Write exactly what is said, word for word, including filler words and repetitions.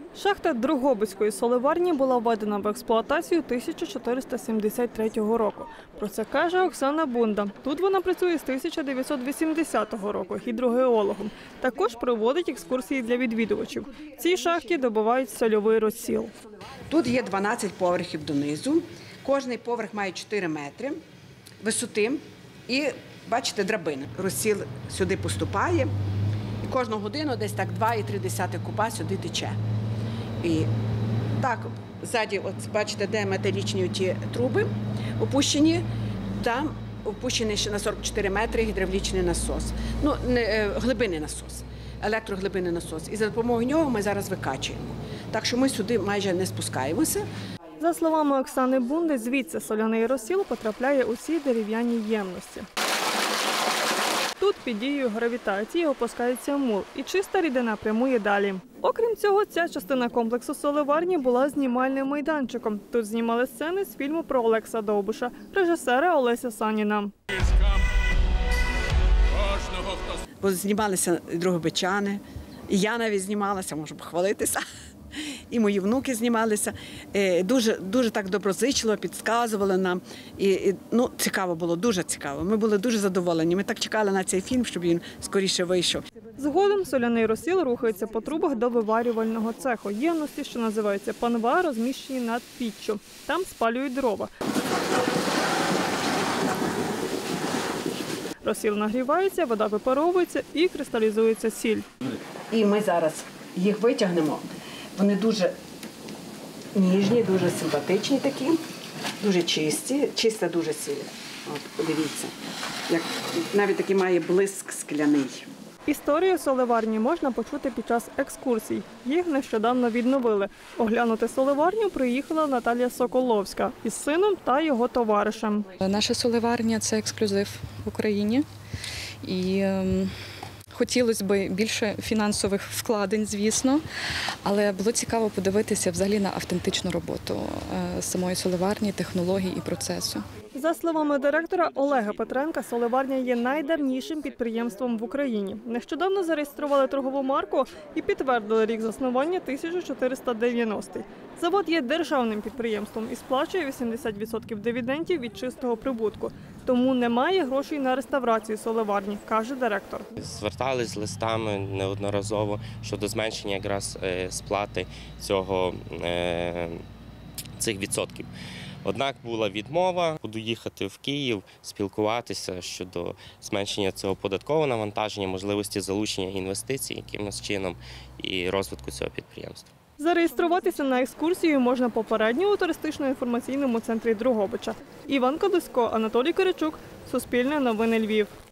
Шахта Дрогобицької солеварні була введена в експлуатацію тисяча чотириста сімдесят третього року. Про це каже Оксана Бунда. Тут вона працює з тисяча дев'ятсот вісімдесятого року гідрогеологом. Також проводить екскурсії для відвідувачів. В цій шахті добувають сольовий розсіл. Тут є дванадцять поверхів донизу. Кожний поверх має чотири метри висоти і, бачите, драбини. Розсіл сюди поступає і кожну годину десь так два і три куба сюди тече. І так, ззаді, от бачите, де металічні ті труби опущені, там опущений ще на сорок чотири метри гідравлічний насос. Ну, не, глибинний насос, електроглибинний насос. І за допомогою нього ми зараз викачуємо. Так що ми сюди майже не спускаємося. За словами Оксани Бунди, звідси соляний розсіл потрапляє у ці дерев'яні ємності. Тут під дією гравітації опускається мул, і чиста рідина прямує далі. Окрім цього, ця частина комплексу солеварні була знімальним майданчиком. Тут знімали сцени з фільму про Олекса Довбуша, режисера Олеся Саніна. Бо знімалися дрогобичани, і я навіть знімалася, можу похвалитися. І мої внуки знімалися, дуже, дуже так доброзичливо підказували нам. І, і, ну, цікаво було, дуже цікаво. Ми були дуже задоволені. Ми так чекали на цей фільм, щоб він скоріше вийшов. Згодом соляний розсіл рухається по трубах до виварювального цеху. Ємності, що називаються панва, розміщені над піччю. Там спалюють дрова. Розсіл нагрівається, вода випаровується і кристалізується сіль. І ми зараз їх витягнемо. Вони дуже ніжні, дуже симпатичні такі, дуже чисті, чиста дуже сіль. От, подивіться, як навіть такий має блиск скляний. Історію солеварні можна почути під час екскурсій. Їх нещодавно відновили. Оглянути солеварню приїхала Наталія Соколовська із сином та його товаришем. Наша солеварня – це ексклюзив в Україні. І хотілося б більше фінансових вкладень, звісно, але було цікаво подивитися взагалі на автентичну роботу самої солеварні, технологій і процесу. За словами директора Олега Петренка, солеварня є найдавнішим підприємством в Україні. Нещодавно зареєстрували торгову марку і підтвердили рік заснування тисяча чотириста дев'яностий. Завод є державним підприємством і сплачує вісімдесят відсотків дивідендів від чистого прибутку. Тому немає грошей на реставрацію солеварні, каже директор. Звертались з листами неодноразово щодо зменшення якраз сплати цього, цих відсотків. Однак була відмова, буду їхати в Київ, спілкуватися щодо зменшення цього податкового навантаження, можливості залучення інвестицій якимось чином і розвитку цього підприємства. Зареєструватися на екскурсію можна попередньо у туристично-інформаційному центрі Дрогобича. Іван Кодисько, Анатолій Киричук, Суспільне новини Львів.